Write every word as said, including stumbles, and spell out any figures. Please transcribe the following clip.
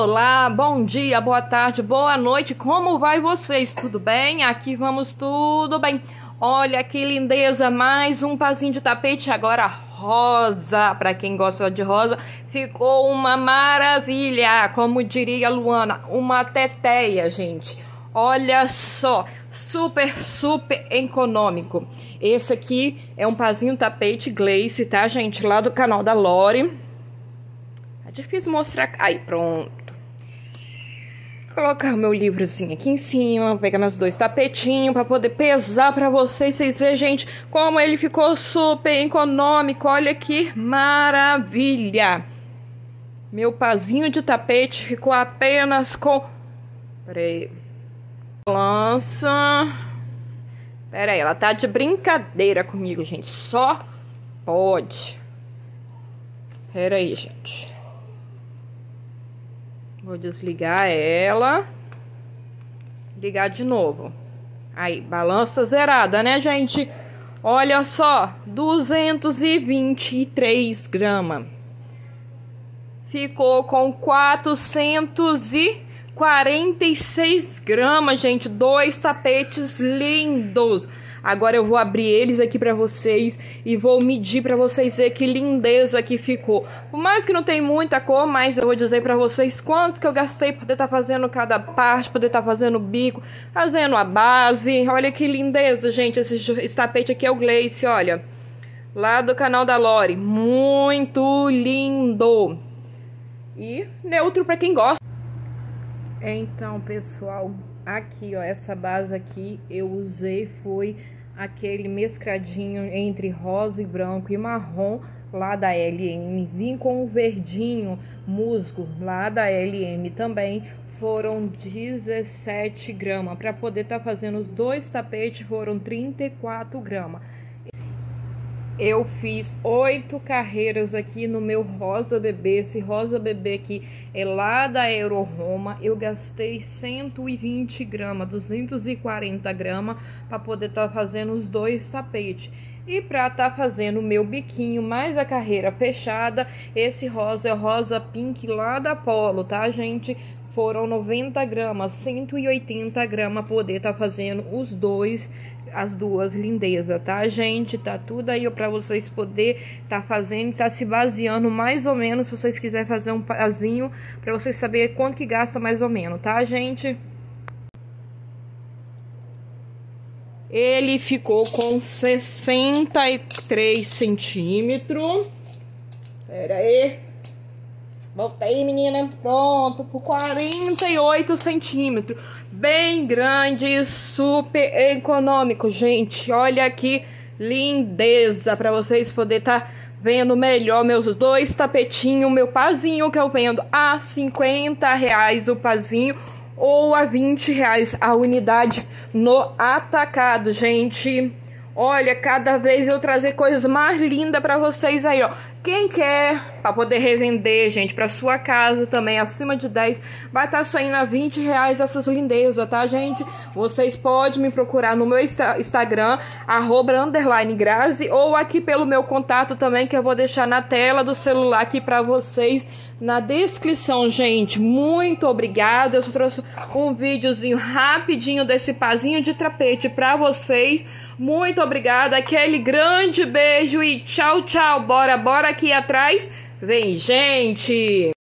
Olá, bom dia, boa tarde, boa noite, como vai vocês? Tudo bem? Aqui vamos tudo bem. Olha que lindeza, mais um pazinho de tapete, agora rosa, para quem gosta de rosa, ficou uma maravilha, como diria a Luana, uma teteia, gente. Olha só, super, super econômico. Esse aqui é um pazinho tapete glace, tá, gente? Lá do canal da Lori. É difícil mostrar. Aí, pronto. Vou colocar o meu livrozinho aqui em cima, pegar meus dois tapetinhos para poder pesar para vocês. Vocês verem, gente, como ele ficou super econômico. Olha que maravilha. Meu pazinho de tapete ficou apenas com... Peraí. Lança. Pera aí, ela tá de brincadeira comigo, gente. Só pode. Pera aí, gente. Vou desligar ela. Ligar de novo. Aí, balança zerada, né, gente? Olha só, duzentos e vinte e três gramas. Ficou com quatrocentos e quarenta e seis gramas, gente. Dois tapetes lindos. Agora eu vou abrir eles aqui pra vocês e vou medir pra vocês verem que lindeza que ficou. Por mais que não tem muita cor, mas eu vou dizer pra vocês quanto que eu gastei pra poder estar fazendo cada parte, poder estar fazendo o bico, fazendo a base. Olha que lindeza, gente. Esse, esse tapete aqui é o Glace, olha. Lá do canal da Lori. Muito lindo. E neutro pra quem gosta. Então, pessoal, aqui, ó, essa base aqui eu usei foi aquele mescladinho entre rosa e branco e marrom lá da L M. Vim com o verdinho musgo lá da L M também. Foram dezessete gramas. Para poder estar tá fazendo os dois tapetes foram trinta e quatro gramas. Eu fiz oito carreiras aqui no meu rosa bebê. Esse rosa bebê aqui é lá da Euro Roma. Eu gastei cento e vinte gramas, duzentos e quarenta gramas para poder estar tá fazendo os dois tapetes. E para estar tá fazendo o meu biquinho mais a carreira fechada, esse rosa é rosa pink lá da Polo, tá, gente? Foram noventa gramas, cento e oitenta gramas poder estar tá fazendo os dois, as duas lindezas, tá, gente? Tá tudo aí para vocês poder tá fazendo, tá se baseando mais ou menos, se vocês quiserem fazer um pazinho, para vocês saberem quanto que gasta mais ou menos, tá, gente? Ele ficou com sessenta e três centímetros. Pera aí. Voltei, menina. Pronto, por quarenta e oito centímetros. Bem grande, super econômico, gente. Olha que lindeza para vocês poderem estar tá vendo melhor meus dois tapetinhos. Meu pazinho que eu vendo a cinquenta reais o pazinho ou a vinte reais a unidade no atacado, gente. Olha, cada vez eu trazer coisas mais lindas para vocês aí, ó. Quem quer para poder revender, gente, para sua casa também, acima de dez, vai estar tá saindo a vinte reais essas lindezas, tá, gente? Vocês podem me procurar no meu Instagram, arroba, underline, Grazi, ou aqui pelo meu contato também, que eu vou deixar na tela do celular aqui para vocês, na descrição, gente. Muito obrigada. Eu só trouxe um videozinho rapidinho desse pazinho de tapete para vocês. Muito obrigada, aquele grande beijo e tchau, tchau. Bora, bora aqui atrás. Vem, gente!